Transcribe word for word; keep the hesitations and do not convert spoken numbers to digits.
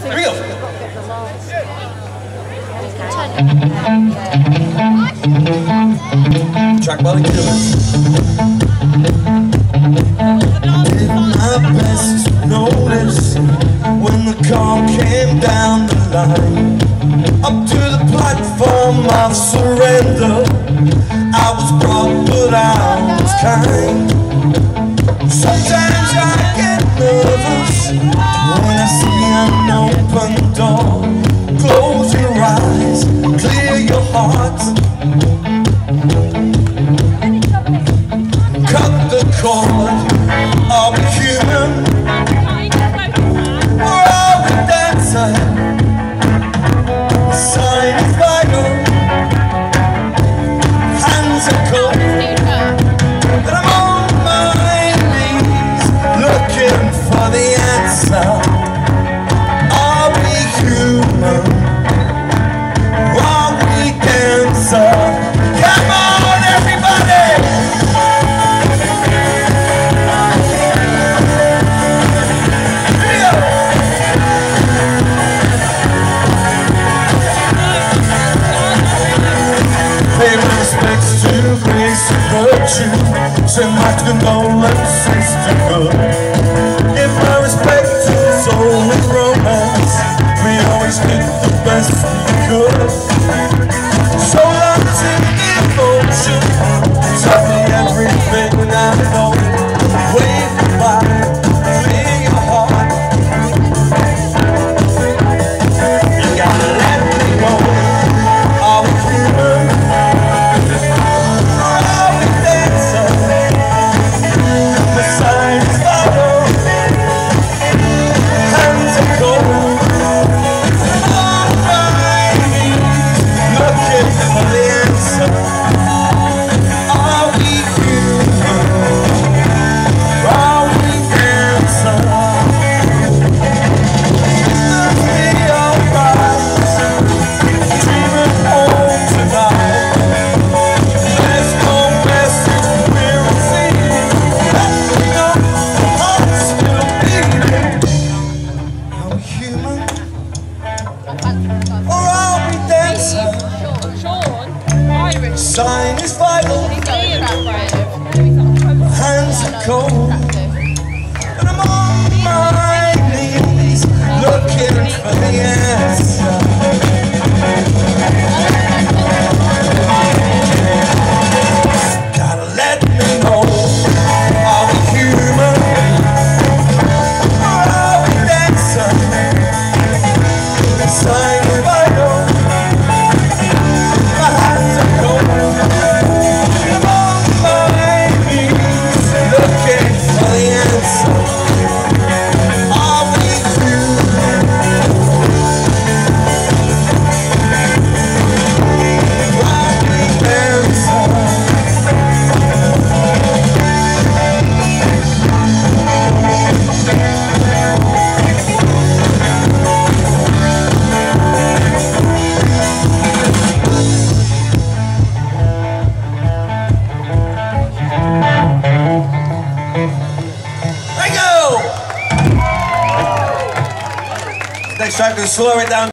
Here we go. Track by the Killers. Did my best to notice when the car came down the line, up to the platform of surrender. I was brought, but I was kind. Sometimes I get nervous when I see an open door. Close your eyes, clear your heart. Cut the cord. Are we human? Or are we dancing? The sign is vital. Hands are cold. But I'm on my knees looking for the answer. Are we human? Or are we dancing? Come on, everybody! Pay my respects to grace and virtue. Send my condolences to good. Give my respect to soul and romance. We always did the best we could. So long to devotion. Tell me everything I know. Wave goodbye, clear your heart. You gotta let me go. Are we human? Or are we dancing? The sign is vital. Hands are cold. On my knees, looking for the answer. Are we human? Or are we dancing? Let's be alright. Dreaming home tonight. There's no message we're receiving. Let me know the heart's still beating. Are we human? Or are we dancing? Sean, Irish. Sign is vital. Hands are cold. And I'm on my knees looking for the answer. Gotta let me know. Are we human? Or are we dancing? The sign is vital. My hands are cold. I'm on my knees looking for the answer. Are we human? Are we dancing? Next track, we'll slow it down.